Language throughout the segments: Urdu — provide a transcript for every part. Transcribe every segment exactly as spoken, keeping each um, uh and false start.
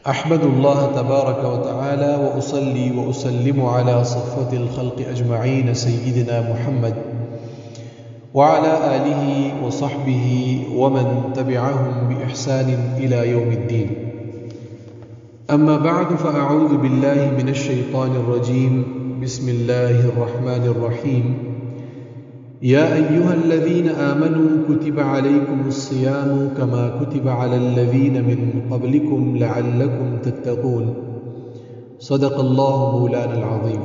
احمد اللہ تبارک و تعالی و اصلی و اسلم علی صفوت الخلق اجمعین سیدنا محمد وعلى آلہ وصحبہ ومن تبعهم بإحسان إلى يوم الدین اما بعد فاعوذ باللہ من الشیطان الرجیم بسم اللہ الرحمن الرحیم یا ایہا الذین آمنوا کتب علیکم الصیام کما کتب علی الذین من قبلکم لعلکم تتقون صدق اللہ مولانا العظیم۔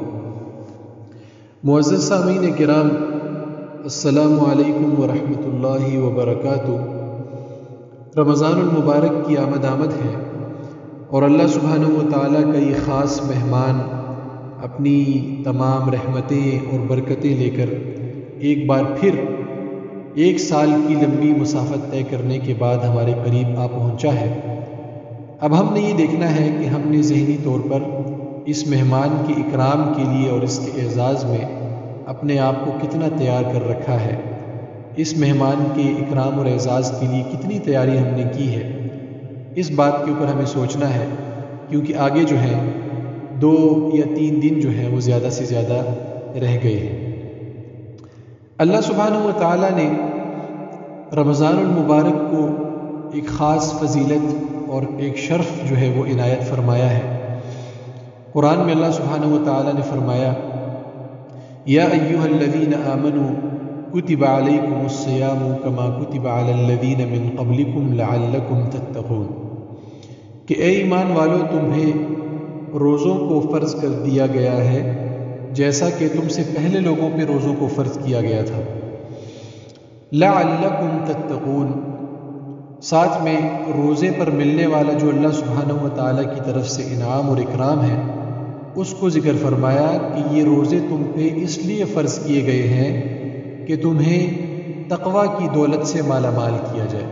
معزز سامعین کرام، السلام علیکم ورحمۃ اللہ وبرکاتہ۔ رمضان المبارک کی آمد آمد ہے اور اللہ سبحانہ و تعالیٰ کا یہ خاص مہمان اپنی تمام رحمتیں اور برکتیں لے کر ایک بار پھر ایک سال کی لمبی مسافت طے کرنے کے بعد ہمارے قریب آ پہنچا ہے۔ اب ہم نے یہ دیکھنا ہے کہ ہم نے ذہنی طور پر اس مہمان کے اکرام کے لیے اور اس کے اعزاز میں اپنے آپ کو کتنا تیار کر رکھا ہے، اس مہمان کے اکرام اور اعزاز کے لیے کتنی تیاری ہم نے کی ہے۔ اس بات کے اوپر ہمیں سوچنا ہے، کیونکہ آگے جو ہے دو یا تین دن جو ہیں وہ زیادہ سے زیادہ رہ گئے ہیں۔ اللہ سبحانہ و تعالیٰ نے رمضان المبارک کو ایک خاص فضیلت اور ایک شرف جو ہے وہ عنایت فرمایا ہے۔ قرآن میں اللہ سبحانہ و تعالیٰ نے فرمایا یا ایہا الذین آمنوا کتب علیکم الصیام کما کتب علی الذین من قبلکم لعلکم تتقون، کہ اے ایمان والو، تمہیں روزوں کو فرض کر دیا گیا ہے جیسا کہ تم سے پہلے لوگوں پہ روزوں کو فرض کیا گیا تھا۔ لعلکم تتقون، ساتھ میں روزے پر ملنے والا جو اللہ سبحانہ و تعالیٰ کی طرف سے انعام اور اکرام ہے اس کو ذکر فرمایا کہ یہ روزے تم پہ اس لیے فرض کیے گئے ہیں کہ تمہیں تقوی کی دولت سے مالا مال کیا جائے۔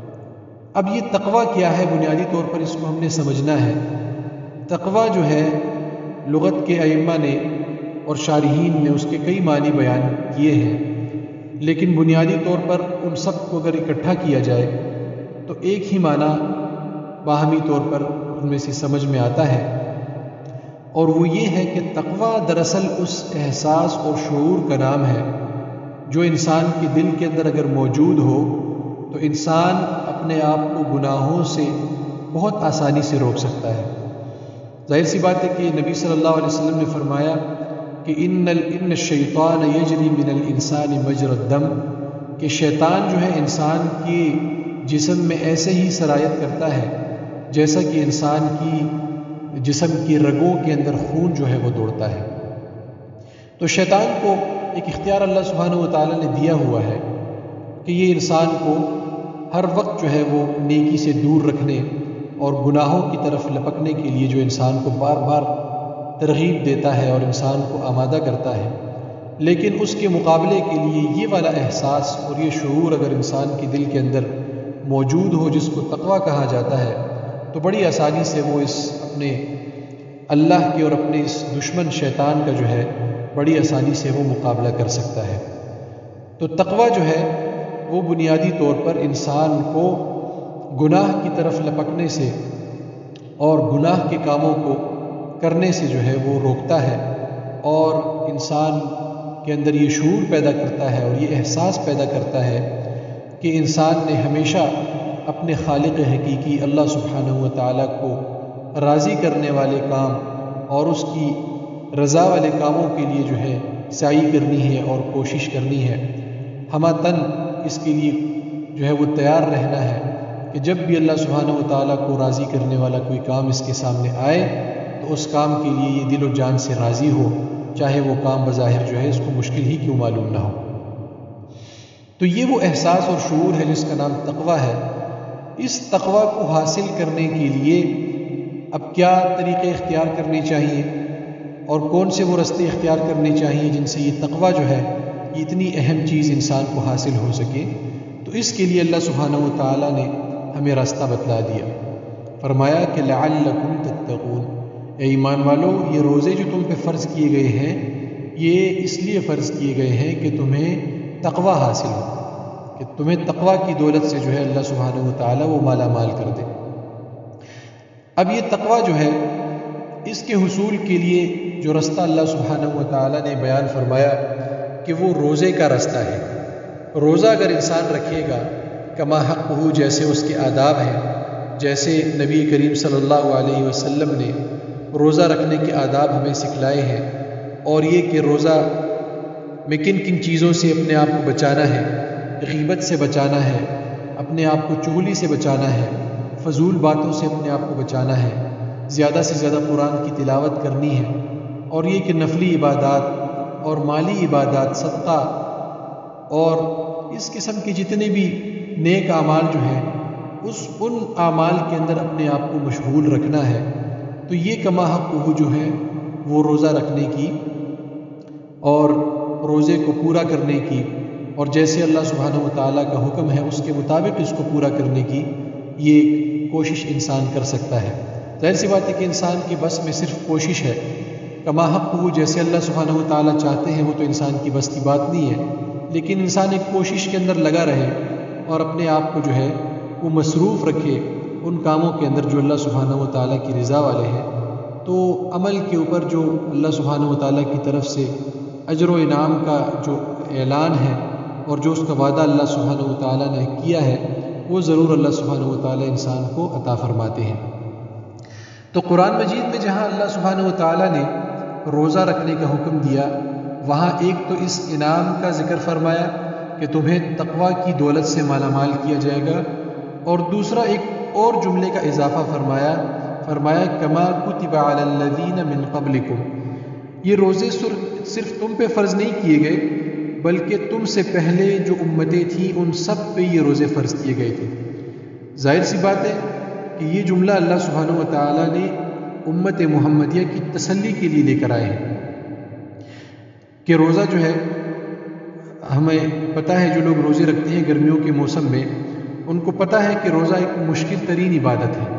اب یہ تقوی کیا ہے، بنیادی طور پر اس کو ہم نے سمجھنا ہے۔ تقوی جو ہے لغت کے ائمہ نے اور شارحین نے اس کے کئی معنی بیان کیے ہیں، لیکن بنیادی طور پر ان سب کو اگر اکٹھا کیا جائے تو ایک ہی معنی باہمی طور پر ان میں سے سمجھ میں آتا ہے، اور وہ یہ ہے کہ تقوی دراصل اس احساس اور شعور کا نام ہے جو انسان کے دل کے اندر اگر موجود ہو تو انسان اپنے آپ کو گناہوں سے بہت آسانی سے روک سکتا ہے۔ ظاہر سی بات ہے کہ نبی صلی اللہ علیہ وسلم نے فرمایا کہ ان ان الشیطان یجری من الانسان مجری الدم، کہ شیطان جو ہے انسان کے جسم میں ایسے ہی سرایت کرتا ہے جیسا کہ انسان کی جسم کی رگوں کے اندر خون جو ہے وہ دوڑتا ہے۔ تو شیطان کو ایک اختیار اللہ سبحانہ و تعالیٰ نے دیا ہوا ہے کہ یہ انسان کو ہر وقت جو ہے وہ نیکی سے دور رکھنے اور گناہوں کی طرف لپکنے کے لیے جو انسان کو بار بار ترغیب دیتا ہے اور انسان کو آمادہ کرتا ہے، لیکن اس کے مقابلے کے لیے یہ والا احساس اور یہ شعور اگر انسان کے دل کے اندر موجود ہو جس کو تقویٰ کہا جاتا ہے تو بڑی آسانی سے وہ اس اپنے اللہ کے اور اپنے اس دشمن شیطان کا جو ہے بڑی آسانی سے وہ مقابلہ کر سکتا ہے۔ تو تقویٰ جو ہے وہ بنیادی طور پر انسان کو گناہ کی طرف لپکنے سے اور گناہ کے کاموں کو کرنے سے جو ہے وہ روکتا ہے، اور انسان کے اندر یہ شعور پیدا کرتا ہے اور یہ احساس پیدا کرتا ہے کہ انسان نے ہمیشہ اپنے خالق حقیقی اللہ سبحانہ و تعالیٰ کو راضی کرنے والے کام اور اس کی رضا والے کاموں کے لیے جو ہے سعی کرنی ہے اور کوشش کرنی ہے۔ ہمہ تن اس کے لیے جو ہے وہ تیار رہنا ہے کہ جب بھی اللہ سبحانہ و تعالیٰ کو راضی کرنے والا کوئی کام اس کے سامنے آئے تو اس کام کے لیے یہ دل و جان سے راضی ہو، چاہے وہ کام بظاہر جو ہے اس کو مشکل ہی کیوں معلوم نہ ہو۔ تو یہ وہ احساس اور شعور ہے جس کا نام تقویٰ ہے۔ اس تقویٰ کو حاصل کرنے کے لیے اب کیا طریقے اختیار کرنے چاہیے اور کون سے وہ رستے اختیار کرنے چاہیے جن سے یہ تقویٰ جو ہے یہ اتنی اہم چیز انسان کو حاصل ہو سکے، تو اس کے لیے اللہ سبحانہ و تعالیٰ نے ہمیں راستہ بتلا دیا۔ فرمایا کہ لعلکم تتقون، اے ایمان والو، یہ روزے جو تم پہ فرض کیے گئے ہیں یہ اس لیے فرض کیے گئے ہیں کہ تمہیں تقویٰ حاصل ہو، کہ تمہیں تقویٰ کی دولت سے جو ہے اللہ سبحانہ و تعالیٰ وہ مالا مال کر دے۔ اب یہ تقوی جو ہے، اس کے حصول کے لیے جو رستہ اللہ سبحانہ و تعالیٰ نے بیان فرمایا کہ وہ روزے کا رستہ ہے۔ روزہ اگر انسان رکھے گا کما حق ہو، جیسے اس کے آداب ہیں، جیسے نبی کریم صلی اللہ علیہ وسلم نے روزہ رکھنے کے آداب ہمیں سکھلائے ہیں، اور یہ کہ روزہ میں کن کن چیزوں سے اپنے آپ کو بچانا ہے، غیبت سے بچانا ہے، اپنے آپ کو چغلی سے بچانا ہے، فضول باتوں سے اپنے آپ کو بچانا ہے، زیادہ سے زیادہ قرآن کی تلاوت کرنی ہے، اور یہ کہ نفلی عبادات اور مالی عبادات، صدقہ اور اس قسم کے جتنے بھی نیک اعمال جو ہیں، اس ان اعمال کے اندر اپنے آپ کو مشغول رکھنا ہے۔ تو یہ کما حق ہو جو ہے وہ روزہ رکھنے کی اور روزے کو پورا کرنے کی، اور جیسے اللہ سبحانہ و تعالیٰ کا حکم ہے اس کے مطابق اس کو پورا کرنے کی یہ ایک کوشش انسان کر سکتا ہے۔ ظاہر سی بات ہے کہ انسان کے بس میں صرف کوشش ہے، کما حق ہو جیسے اللہ سبحانہ و تعالیٰ چاہتے ہیں وہ تو انسان کی بس کی بات نہیں ہے، لیکن انسان ایک کوشش کے اندر لگا رہے اور اپنے آپ کو جو ہے وہ مصروف رکھے ان کاموں کے اندر جو اللہ سبحانہ و تعالیٰ کی رضا والے ہیں۔ تو عمل کے اوپر جو اللہ سبحانہ و تعالیٰ کی طرف سے اجر و انعام کا جو اعلان ہے اور جو اس کا وعدہ اللہ سبحانہ و تعالیٰ نے کیا ہے، وہ ضرور اللہ سبحانہ و تعالیٰ انسان کو عطا فرماتے ہیں۔ تو قرآن مجید میں جہاں اللہ سبحانہ و تعالیٰ نے روزہ رکھنے کا حکم دیا، وہاں ایک تو اس انعام کا ذکر فرمایا کہ تمہیں تقوی کی دولت سے مالا مال کیا جائے گا، اور دوسرا ایک اور جملے کا اضافہ فرمایا فرمایا کما کتب علی الذین من قبلکم، یہ روزے صرف تم پہ فرض نہیں کیے گئے بلکہ تم سے پہلے جو امتیں تھیں ان سب پہ یہ روزے فرض کیے گئے تھے۔ ظاہر سی بات ہے کہ یہ جملہ اللہ سبحانہ و تعالیٰ نے امت محمدیہ کی تسلی کے لیے لے کر آئے ہیں کہ روزہ جو ہے، ہمیں پتہ ہے جو لوگ روزے رکھتے ہیں گرمیوں کے موسم میں، ان کو پتہ ہے کہ روزہ ایک مشکل ترین عبادت ہے۔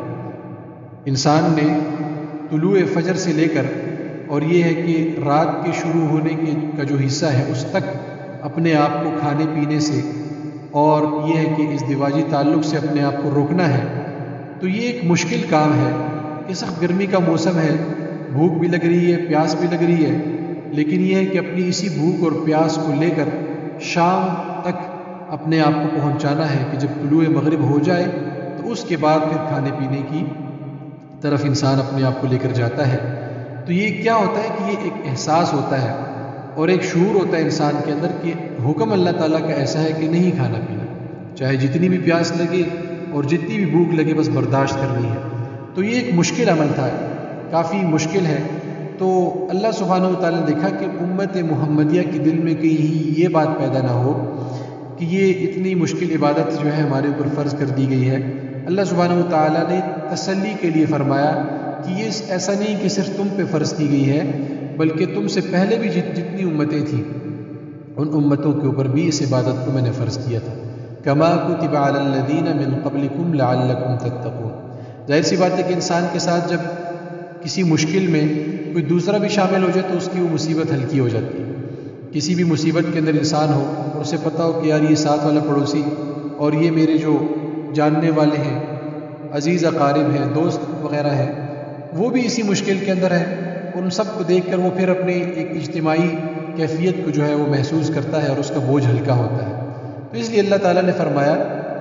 انسان نے طلوع فجر سے لے کر اور یہ ہے کہ رات کے شروع ہونے کے کا جو حصہ ہے اس تک اپنے آپ کو کھانے پینے سے اور یہ ہے کہ ازدواجی تعلق سے اپنے آپ کو روکنا ہے۔ تو یہ ایک مشکل کام ہے کہ سخت گرمی کا موسم ہے، بھوک بھی لگ رہی ہے، پیاس بھی لگ رہی ہے، لیکن یہ ہے کہ اپنی اسی بھوک اور پیاس کو لے کر شام تک اپنے آپ کو پہنچانا ہے کہ جب طلوع مغرب ہو جائے تو اس کے بعد پھر کھانے پینے کی طرف انسان اپنے آپ کو لے کر جاتا ہے۔ تو یہ کیا ہوتا ہے کہ یہ ایک احساس ہوتا ہے اور ایک شعور ہوتا ہے انسان کے اندر کہ حکم اللہ تعالیٰ کا ایسا ہے کہ نہیں کھانا پینا، چاہے جتنی بھی پیاس لگے اور جتنی بھی بھوک لگے بس برداشت کرنی ہے۔ تو یہ ایک مشکل عمل تھا، کافی مشکل ہے۔ تو اللہ سبحانہ و تعالیٰ نے دیکھا کہ امت محمدیہ کے دل میں کہیں یہ بات پیدا نہ ہو کہ یہ اتنی مشکل عبادت جو ہے ہمارے اوپر فرض کر دی گئی ہے۔ اللہ سبحانہ و تعالیٰ نے تسلی کے لیے فرمایا کہ یہ ایسا نہیں کہ صرف تم پہ فرض کی گئی ہے، بلکہ تم سے پہلے بھی جت جتنی امتیں تھیں ان امتوں کے اوپر بھی اس عبادت کو میں نے فرض کیا تھا۔ کما کتب علی الذین من قبلکم لعلکم تتقون۔ ظاہر سی بات ہے کہ انسان کے ساتھ جب کسی مشکل میں کوئی دوسرا بھی شامل ہو جائے تو اس کی وہ مصیبت ہلکی ہو جاتی ہے۔ کسی بھی مصیبت کے اندر انسان ہو اور اسے پتہ ہو کہ یار یہ ساتھ والا پڑوسی اور یہ میرے جو جاننے والے ہیں، عزیز اقارب ہیں، دوست وغیرہ ہیں، وہ بھی اسی مشکل کے اندر ہیں، ان سب کو دیکھ کر وہ پھر اپنی ایک اجتماعی کیفیت کو جو ہے وہ محسوس کرتا ہے اور اس کا بوجھ ہلکا ہوتا ہے۔ تو اس لیے اللہ تعالیٰ نے فرمایا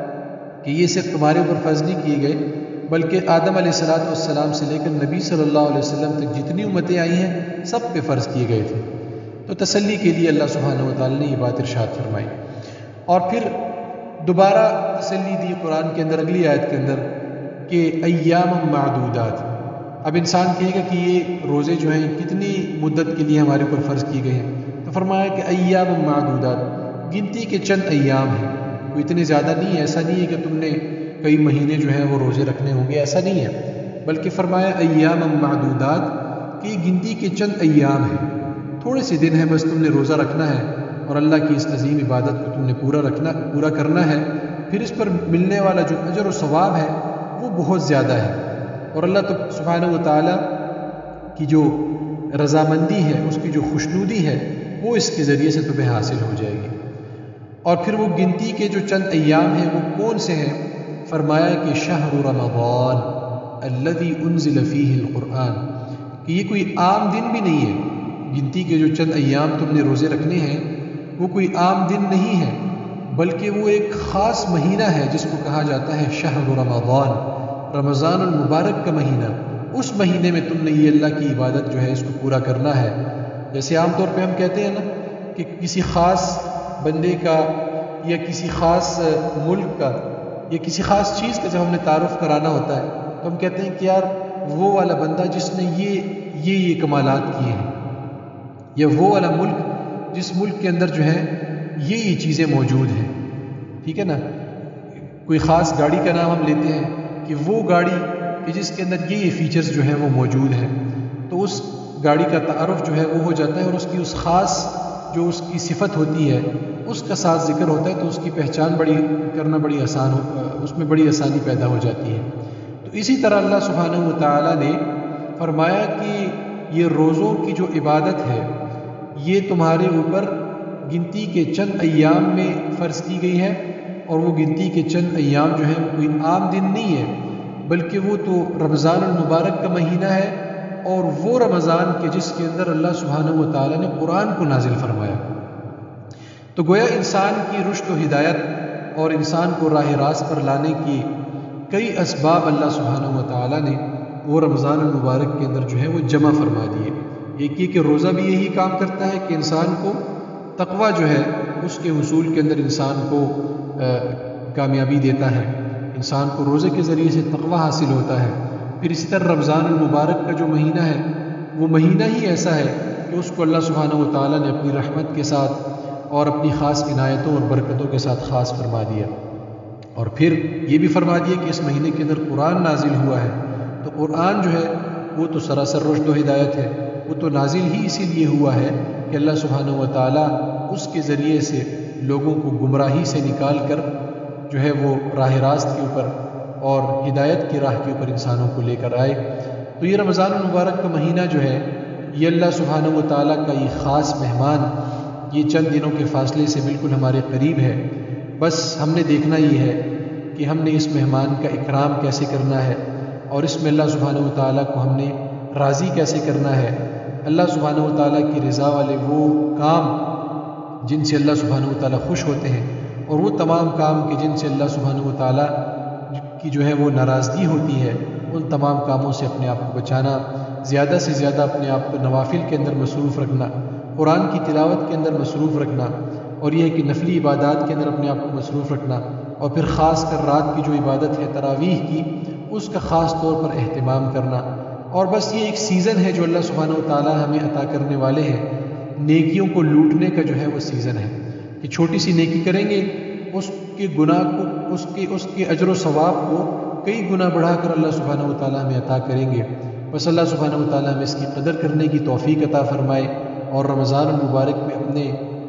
کہ یہ صرف تمہارے اوپر فرض نہیں کیے گئے بلکہ آدم علیہ الصلوۃ والسلام سے لے کر نبی صلی اللہ علیہ وسلم تک جتنی امتیں آئی ہیں سب پہ فرض کیے گئے تھے۔ تو تسلی کے لیے اللہ سبحانہ و تعالیٰ نے یہ بات ارشاد فرمائی، اور پھر دوبارہ تسلی دی قرآن کے اندر اگلی آیت کے اندر کہ ایام معدودات۔ اب انسان کہے گا کہ یہ روزے جو ہیں کتنی مدت کے لیے ہمارے اوپر فرض کیے گئے ہیں، تو فرمایا کہ ایام معدودات، گنتی کے چند ایام ہیں، کوئی اتنے زیادہ نہیں ہے۔ ایسا نہیں ہے کہ تم نے کئی مہینے جو ہیں وہ روزے رکھنے ہوں گے، ایسا نہیں ہے، بلکہ فرمایا ایام معدودات کہ یہ گنتی کے چند ایام ہیں، تھوڑے سے دن ہیں، بس تم نے روزہ رکھنا ہے اور اللہ کی اس عظیم عبادت کو تم نے پورا رکھنا پورا کرنا ہے، پھر اس پر ملنے والا جو اجر و ثواب ہے وہ بہت زیادہ ہے، اور اللہ تو سبحانہ و تعالیٰ کی جو رضامندی ہے، اس کی جو خوشنودی ہے، وہ اس کے ذریعے سے تمہیں حاصل ہو جائے گی۔ اور پھر وہ گنتی کے جو چند ایام ہیں وہ کون سے ہیں؟ فرمایا کہ شہر رمضان الذي انزل فيه القرآن، کہ یہ کوئی عام دن بھی نہیں ہے، گنتی کے جو چند ایام تم نے روزے رکھنے ہیں وہ کوئی عام دن نہیں ہے، بلکہ وہ ایک خاص مہینہ ہے جس کو کہا جاتا ہے شہر رمضان، رمضان المبارک کا مہینہ۔ اس مہینے میں تم نے یہ اللہ کی عبادت جو ہے اس کو پورا کرنا ہے۔ جیسے عام طور پہ ہم کہتے ہیں نا کہ کسی خاص بندے کا یا کسی خاص ملک کا یا کسی خاص چیز کا جب ہم نے تعارف کرانا ہوتا ہے تو ہم کہتے ہیں کہ یار وہ والا بندہ جس نے یہ یہ یہ کمالات کیے ہیں، یا وہ والا ملک جس ملک کے اندر جو ہے یہ یہ چیزیں موجود ہیں، ٹھیک ہے نا۔ کوئی خاص گاڑی کا نام ہم لیتے ہیں کہ وہ گاڑی کہ جس کے اندر یہ یہ فیچرز جو ہیں وہ موجود ہیں، تو اس گاڑی کا تعارف جو ہے وہ ہو جاتا ہے، اور اس کی اس خاص جو اس کی صفت ہوتی ہے اس کا ساتھ ذکر ہوتا ہے، تو اس کی پہچان بڑی کرنا بڑی آسان ہو، اس میں بڑی آسانی پیدا ہو جاتی ہے۔ تو اسی طرح اللہ سبحانہ و تعالیٰ نے فرمایا کہ یہ روزوں کی جو عبادت ہے یہ تمہارے اوپر گنتی کے چند ایام میں فرض کی گئی ہے، اور وہ گنتی کے چند ایام جو ہیں کوئی عام دن نہیں ہے، بلکہ وہ تو رمضان المبارک کا مہینہ ہے، اور وہ رمضان کے جس کے اندر اللہ سبحانہ و تعالیٰ نے قرآن کو نازل فرمایا۔ تو گویا انسان کی رشد و ہدایت اور انسان کو راہ راست پر لانے کی کئی اسباب اللہ سبحانہ و تعالیٰ نے وہ رمضان المبارک کے اندر جو ہے وہ جمع فرما دیے۔ ایک یہ کہ روزہ بھی یہی کام کرتا ہے کہ انسان کو تقویٰ جو ہے اس کے حصول کے اندر انسان کو کامیابی دیتا ہے، انسان کو روزے کے ذریعے سے تقویٰ حاصل ہوتا ہے۔ پھر اسی طرح رمضان المبارک کا جو مہینہ ہے وہ مہینہ ہی ایسا ہے کہ اس کو اللہ سبحانہ و تعالیٰ نے اپنی رحمت کے ساتھ اور اپنی خاص عنایتوں اور برکتوں کے ساتھ خاص فرما دیا، اور پھر یہ بھی فرما دیا کہ اس مہینے کے اندر قرآن نازل ہوا ہے۔ تو قرآن جو ہے وہ تو سراسر رشد و ہدایت ہے، وہ تو نازل ہی اسی لیے ہوا ہے کہ اللہ سبحانہ و تعالیٰ اس کے ذریعے سے لوگوں کو گمراہی سے نکال کر جو ہے وہ راہ راست کے اوپر اور ہدایت کی راہ کے اوپر انسانوں کو لے کر آئے۔ تو یہ رمضان المبارک کا مہینہ جو ہے یہ اللہ سبحانہ و تعالیٰ کا یہ خاص مہمان یہ چند دنوں کے فاصلے سے بالکل ہمارے قریب ہے، بس ہم نے دیکھنا یہ ہے کہ ہم نے اس مہمان کا اکرام کیسے کرنا ہے، اور اس میں اللہ سبحانہ و تعالیٰ کو ہم نے راضی کیسے کرنا ہے۔ اللہ سبحانہ و تعالیٰ کی رضا والے وہ کام جن سے اللہ سبحانہ و تعالیٰ خوش ہوتے ہیں، اور وہ تمام کام کہ جن سے اللہ سبحانہ و تعالیٰ کی جو ہے وہ ناراضگی ہوتی ہے، ان تمام کاموں سے اپنے آپ کو بچانا، زیادہ سے زیادہ اپنے آپ کو نوافل کے اندر مصروف رکھنا، قرآن کی تلاوت کے اندر مصروف رکھنا، اور یہ ہے کہ نفلی عبادات کے اندر اپنے آپ کو مصروف رکھنا، اور پھر خاص کر رات کی جو عبادت ہے تراویح کی اس کا خاص طور پر اہتمام کرنا۔ اور بس یہ ایک سیزن ہے جو اللہ سبحانہ و تعالیٰ ہمیں عطا کرنے والے ہیں، نیکیوں کو لوٹنے کا جو ہے وہ سیزن ہے کہ چھوٹی سی نیکی کریں گے اس کے گناہ کو اس کے اس کے اجر و ثواب کو کئی گنا بڑھا کر اللہ سبحانہ و تعالیٰ ہمیں عطا کریں گے۔ بس اللہ سبحانہ و تعالیٰ ہمیں اس کی قدر کرنے کی توفیق عطا فرمائے، اور رمضان المبارک میں اپنے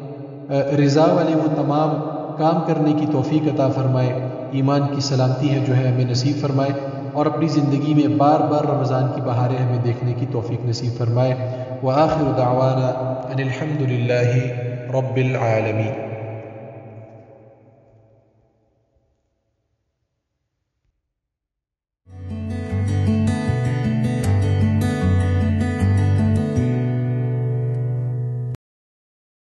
رضا والے وہ تمام کام کرنے کی توفیق عطا فرمائے، ایمان کی سلامتی ہے جو ہے ہمیں نصیب فرمائے، اور اپنی زندگی میں بار بار رمضان کی بہاریں ہمیں دیکھنے کی توفیق نصیب فرمائے۔ وآخر دعوانا ان الحمد للہ رب العالمین۔